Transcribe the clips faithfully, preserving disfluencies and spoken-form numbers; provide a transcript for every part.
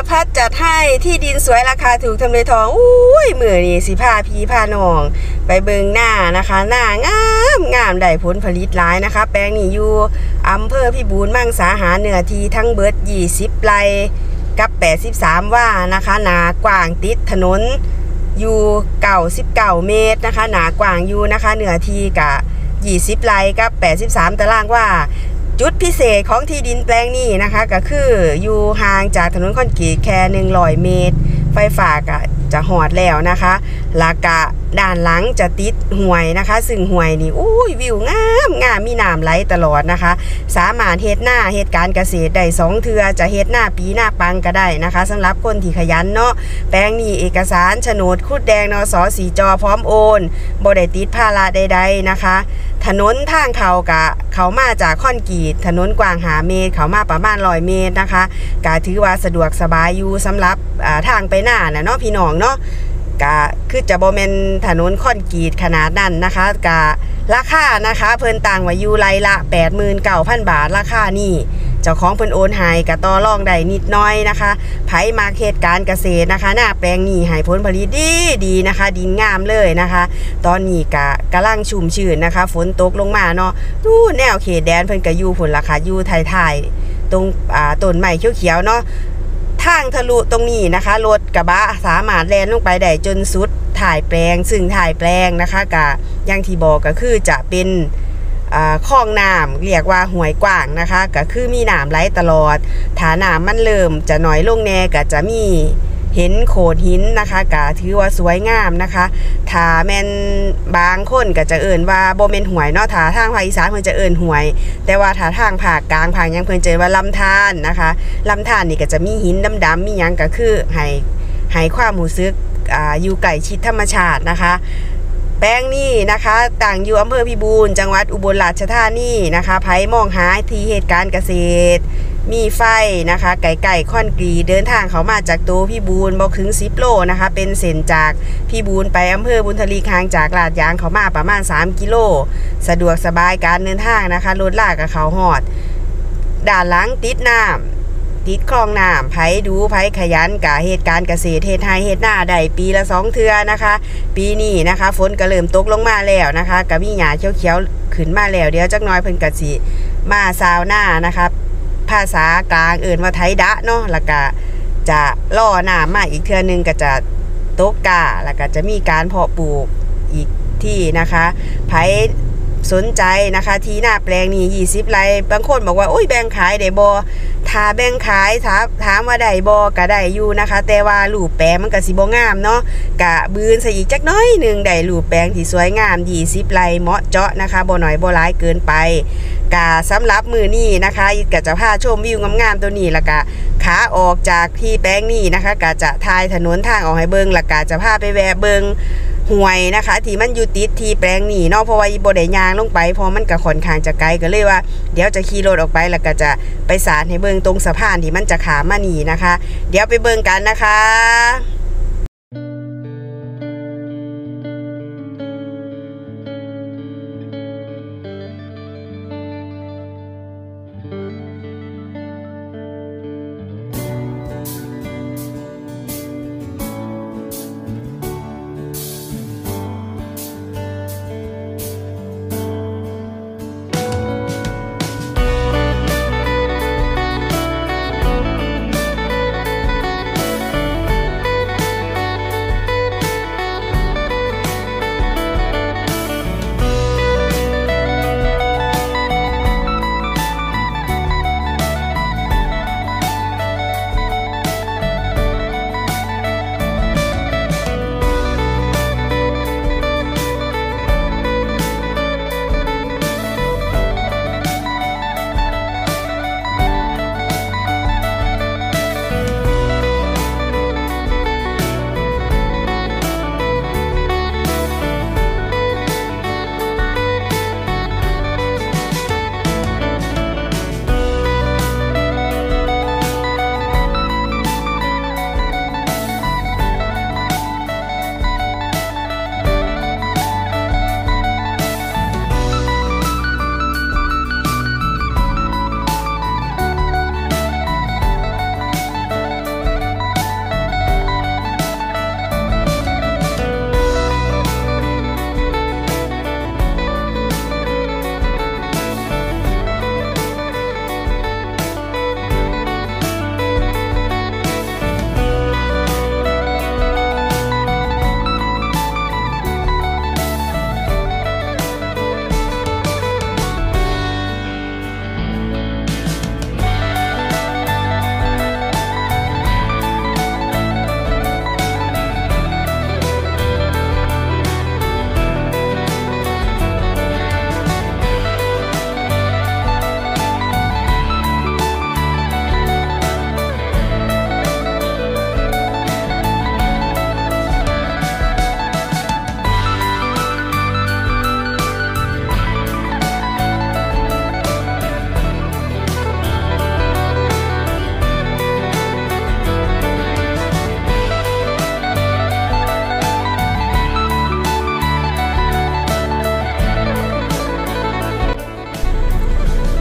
พัดจัดให้ที่ดินสวยราคาถูกทำเลทองอุ้ยมือนี่สิพาพี่พาน้องไปเบิงหน้านะคะหน้างามงามได้ผลผลิตหลายนะคะแปลงนี้อยู่อำเภอพิบูลมังสาหารเนื้อที่ทั้งเบิดยี่สิบไร่กับแปดสิบสามว่านะคะหนากว้างติดถนนอยู่เก้าสิบเก้าเมตรนะคะหนากว้างอยู่นะคะเนื้อที่กะยี่สิบไร่กับแปดสิบสามตารางว่าจุดพิเศษของที่ดินแปลงนี้นะคะก็คืออยู่ห่างจากถนนคอนกรีตแค่หนึ่งร้อยเมตรไฟฟ้าก็จะหอดแล้วนะคะแล้วก็ด้านหลังจะติดห้วยนะคะซึ่งห้วยนี่อุ้ยวิวงามงามมีน้ำไหลตลอดนะคะสามารถเฮ็ดหน้าเฮ็ดการเกษตรได้สองเทือจะเฮ็ดหน้าปีหน้าปังก็ได้นะคะสำหรับคนที่ขยันเนาะแปลงนี้เอกสารโฉนดคุดแดงนสสีจอพร้อมโอนบ่ได้ติดภาระใดๆนะคะถนนทางเขากะเขามาจากคอนกรีตถนนกว้างห้าเมตรเขามาประมาณร้อยเมตรนะคะก็ถือว่าสะดวกสบายอยู่สำหรับทางไปหน้าน่ะเนาะพี่น้องเนาะก็คือจะบ่แม่นถนนคอนกรีตขนาดนั้นนะคะก็ราคานะคะเพิ่นต่างไว้อยู่ไร่ละ แปดหมื่นเก้าพัน บาทราคานี่เจ้าของเพิ่นโอนให้ก็ต่อรองได้นิดน้อยนะคะไผมาเขตการเกษตรนะคะหน้าแปลงนี้ให้ผลผลิตดีดีนะคะดินงามเลยนะคะตอนนี้ก็กำลังชุ่มชื้นนะคะฝนตกลงมาเนาะนู่นแนวเขตแดนเพิ่นก็อยู่พุ่นล่ะค่ะอยู่ท้ายๆตรงอ่าต้นไม้เขียวๆเนาะทางทะลุตรงนี้นะคะรถกระบะสามารถแล่นลงไปได้จนสุดถ่ายแปลงซึ่งถ่ายแปลงนะคะก็อย่างที่บอกก็คือจะเป็นคลองน้ำเรียกว่าห้วยกว้างนะคะก็คือมีน้ำไหลตลอดถ้าน้ำมันเริ่มจะน้อยลงแน่ก็จะมีเห็นโขดหินนะคะก็ถือว่าสวยงามนะคะถ้าแม่นบางคนก็จะเอิ่นว่าบ่แม่นห้วยเนาะถ้าทางภาคอีสานเพิ่นจะเอิ่นห้วยแต่ว่าถ้าทางภาคกลางภาคยังเพิ่นเจอว่าลำธารนะคะลำธารนี่ก็จะมีหินดำๆมีหยังก็คือให้ให้ความรู้สึกอ่าอยู่ใกล้ชิดธรรมชาตินะคะแปลงนี้นะคะต่างอยู่อำเภอพิบูลจังหวัดอุบลราชธานีนะคะไผมองหาที่เหตุการณ์เกษตรมีไฟนะคะไก่ไก่คอนกรีตเดินทางเขามาจากตัวพิบูลบอกถึงสิบโลนะคะเป็นเส้นจากพิบูลไปอำเภอบุญทลีห่างจากลาดยางเขามาประมาณสามกิโลสะดวกสบายการเดินทางนะคะรถลากกับเขาหอดด้านหลังติดน้ำติดคลองน้ำไผดูไผขยันกะเหตุการณ์เกษตรเฮ็ดไร่เฮ็ดนาได้ปีละสองเทื่อนะคะปีนี้นะคะฝนก็เริ่มตกลงมาแล้วนะคะก็มีหญ้าเขียวๆขึ้นมาแล้วเดี๋ยวจักหน่อยเพิ่นก็สิมาซาวหน้านะคะภาษากลางเอิ่นว่าไทดะเนาะแล้วก็จะล่อน้ำมาอีกเทื่อนึงก็จะตกกาแล้วก็จะมีการเพาะปลูกอีกที่นะคะไผสนใจนะคะที่หน้าแปลงนี้ยี่สิบไร่บางคนบอกว่าโอ้ยแบ่งขายได้บ่ถ้าแบ่งขายถามถามว่าได้บ่ก็ได้อยู่นะคะแต่ว่ารูปแปลงมันก็สิบ่งามเนาะกะบืนใส่อีกจักน้อยนึงได้รูปแปลงที่สวยงามยี่สิบไร่เหมาะเจาะนะคะบ่น้อยบ่หลายเกินไปกะสำหรับมื้อนี้นะคะก็จะพาชมวิวงามๆตัวนี้แล้วก็ขาออกจากที่แปลงนี้นะคะก็จะทายถนนทางออกให้เบิ่งแล้วก็จะพาไปแวะเบิ่งห้วยนะคะที่มันอยู่ติดที่แปลงนี้เนาะเพราะว่าบ่ได้ย่างลงไปเพราะมันก็ค่อนข้างจะไกลก็เลยว่าเดี๋ยวจะขี่รถออกไปแล้วก็จะไปสาดให้เบิ่งตรงสะพานที่มันจะข้ามมานี่นะคะเดี๋ยวไปเบิ่งกันนะคะ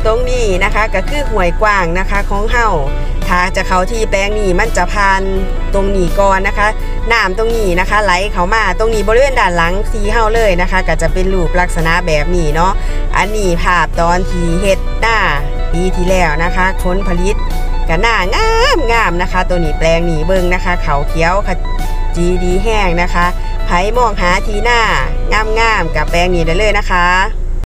ตรงนี้นะคะก็คือห้วยกว้างนะคะของเฮาถ้าจะเข้าที่แปลงนี้มันจะผ่านตรงนี้ก่อนนะคะน้ำตรงนี้นะคะไหลเข้ามาตรงนี้บริเวณด้านหลังที่เฮาเลยนะคะก็จะเป็นรูปลักษณะแบบนี้เนาะอันนี้ภาพตอนที่เฮ็ดหน้าปีที่แล้วนะคะผลผลิตก็หน้างามงามนะคะตัวนี้แปลงนี้เบิ่งนะคะเขาเขียวขจีดีแห้งนะคะไผมองหาทีหน้างามๆกับแปลงนี้ได้เลยนะคะ